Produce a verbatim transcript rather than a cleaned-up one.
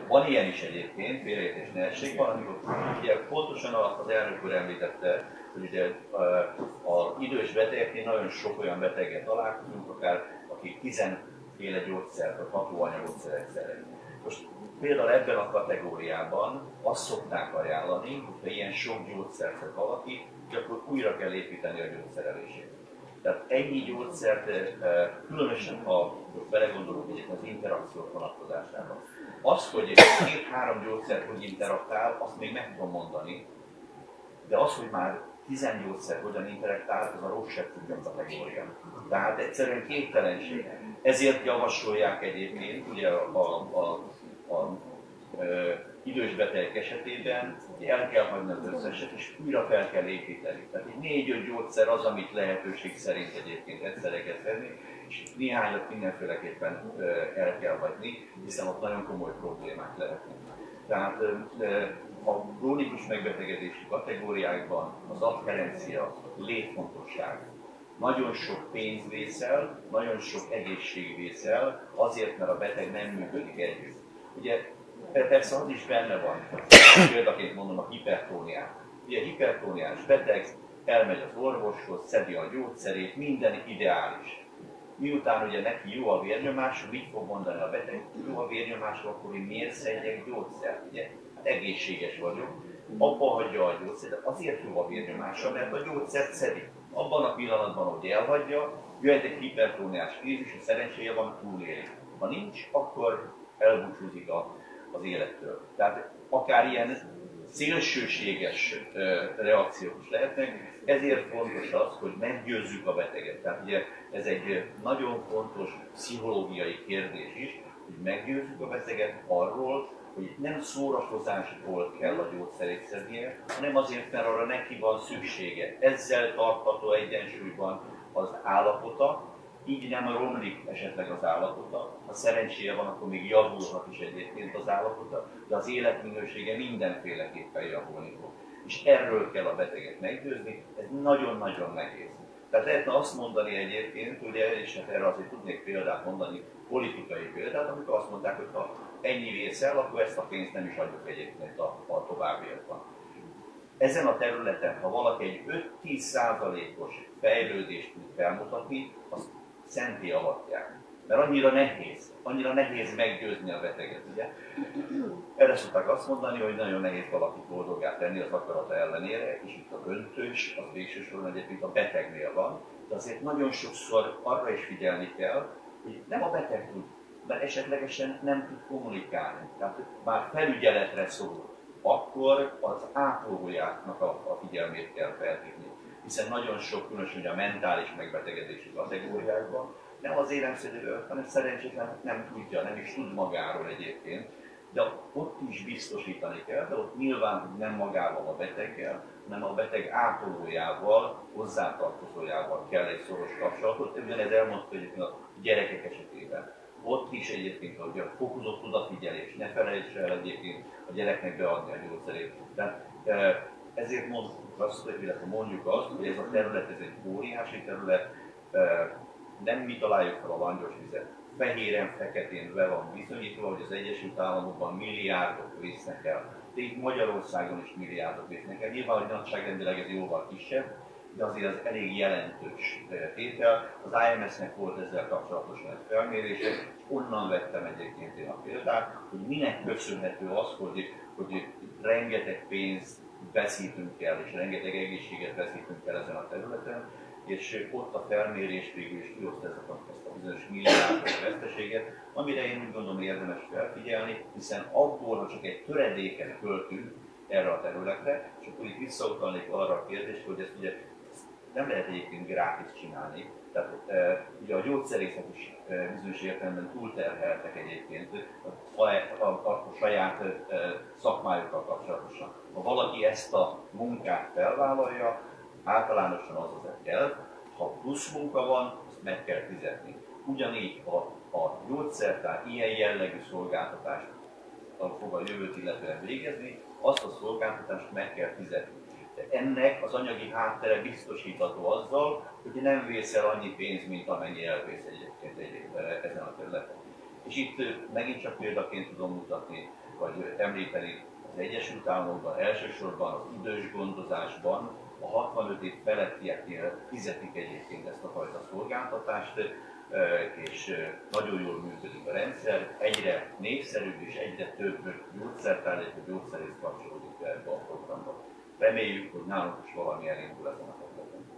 van ilyen is egyébként, félreértés ne essék, van, amikor ugye pontosan az elnök úr említette, hogy ugye az idős betegeknél nagyon sok olyan beteget találkozunk, akár akik tizenféle gyógyszert vagy hatóanyagot szeretnek. Most például ebben a kategóriában azt szokták ajánlani, hogyha ilyen sok gyógyszert vett valaki, hogy akkor újra kell építeni a gyógyszerelését. Tehát ennyi gyógyszert, különösen ha belegondolunk egyébként az interakciók vonatkozásában. Az, hogy két-három gyógyszer hogy interaktál, azt még meg tudom mondani, de az, hogy már tíz gyógyszer hogyan interaktál, az a rosszabb kategória. Tehát egyszerűen képtelenség. Ezért javasolják egyébként, ugye a, a, a, a, a idős betegek esetében, hogy el kell hagyni az összeset, és újra fel kell építeni. Tehát egy négy-öt gyógyszer az, amit lehetőség szerint egyébként egyszerre kell venni, és néhányat mindenféleképpen el kell hagyni, hiszen ott nagyon komoly problémák lehetnek. Tehát a krónikus megbetegedési kategóriákban az adherencia létfontosság. Nagyon sok pénz vészel, nagyon sok egészség vészel, azért, mert a beteg nem működik együtt. Ugye persze az is benne van, példaként mondom a hipertóniát. Ugye a hipertóniás beteg elmegy az orvoshoz, szedi a gyógyszerét, minden ideális. Miután ugye neki jó a vérnyomás, mit fog mondani a beteg? Jó a vérnyomás, akkor én miért szedjek gyógyszert? Ugye? Hát egészséges vagyok, abba hagyja a gyógyszert, azért jó a vérnyomása, mert a gyógyszert szedi. Abban a pillanatban, hogy elhagyja, jöhet egy hipertóniás krízis, és szerencséje van, túléli. Ha nincs, akkor elbúcsúzik a az élettől. Tehát akár ilyen szélsőséges reakciók is lehetnek, ezért fontos az, hogy meggyőzzük a beteget. Tehát ugye ez egy nagyon fontos pszichológiai kérdés is, hogy meggyőzzük a beteget arról, hogy nem szórakozásból kell a gyógyszerét szednie, hanem azért, mert arra neki van szüksége. Ezzel tartható egyensúlyban az állapota, így nem romlik esetleg az állapota. Ha szerencséje van, akkor még javulhat is egyébként az állapota, de az életminősége mindenféleképpen javulni fog. És erről kell a beteget meggyőzni, ez nagyon-nagyon nehéz. Tehát lehetne azt mondani egyébként, ugye, és hát erre azért tudnék példát mondani, politikai példát, amikor azt mondták, hogy ha ennyi vészel, akkor ezt a pénzt nem is adjuk egyébként a, a továbbiakban. Ezen a területen, ha valaki egy öt-tíz százalékos fejlődést tud felmutatni, azt szenté avatják. Mert annyira nehéz, annyira nehéz meggyőzni a beteget, ugye? Erre szokták azt mondani, hogy nagyon nehéz valakit boldoggá tenni az akarata ellenére, és itt a döntős, az végső soron egyébként a betegnél van, de azért nagyon sokszor arra is figyelni kell, hogy nem a beteg tud, mert esetlegesen nem tud kommunikálni. Tehát már felügyeletre szól, akkor az ápolójának a, a figyelmét kell felhívni. Hiszen nagyon sok, különösen a mentális megbetegedési kategóriákban nem az éremszedőről, hanem szerencsétlen nem tudja, nem is tud magáról egyébként, de ott is biztosítani kell, de ott nyilván nem magával a beteggel, hanem a beteg ápolójával, hozzátartozójával kell egy szoros kapcsolatot. Ugyanez elmondta egyébként a gyerekek esetében. Ott is egyébként, hogy a fokozott odafigyelés, ne felejts el egyébként a gyereknek beadni a gyógyszerét. Tehát, ezért mondjuk azt, illetve mondjuk azt, hogy ez a terület, ez egy óriási terület, nem mi találjuk fel a langyos vizet. Fehéren, feketén be van bizonyítva, hogy az Egyesült Államokban milliárdok vésznek el. De itt Magyarországon is milliárdok vésznek el. Nyilván, hogy nagyságrendileg ez jóval kisebb, de azért az elég jelentős tétel. Az I M S-nek volt ezzel kapcsolatosan egy felmérése, és onnan vettem egyébként én a példát, hogy minek köszönhető az, hogy, hogy rengeteg pénzt veszítünk el, és rengeteg egészséget veszítünk el ezen a területen, és ott a felmérés végül is kihozta ezt a bizonyos milliárdos veszteséget, amire én úgy gondolom érdemes felfigyelni, hiszen abból, ha csak egy töredéket költünk erre a területre, és akkor itt visszautalnék arra a kérdést, hogy ezt ugye nem lehet egyébként grátis csinálni. Tehát e, ugye a gyógyszerészek is e, bizonyos értelemben túlterheltek egyébként a, a, a, a saját e, szakmájukkal kapcsolatosan. Ha valaki ezt a munkát felvállalja, általánosan az az egy elv, ha plusz munka van, azt meg kell fizetni. Ugyanígy a, a gyógyszertár ilyen jellegű szolgáltatást fog a jövőt illetően végezni, azt a szolgáltatást meg kell fizetni. De ennek az anyagi háttere biztosítható azzal, hogy nem vészel annyi pénz, mint amennyi elvész egyébként egy, ezen a területen. És itt megint csak példaként tudom mutatni, vagy említeni az Egyesült Államokban, elsősorban az idős gondozásban a hatvanöt év felettieknél fizetik egyébként ezt a fajta szolgáltatást, és nagyon jól működik a rendszer, egyre népszerűbb és egyre több gyógyszertállító gyógyszerész kapcsolódik be ebbe a programba. Reméljük, hogy nálunk is valami elindul ezen a területen.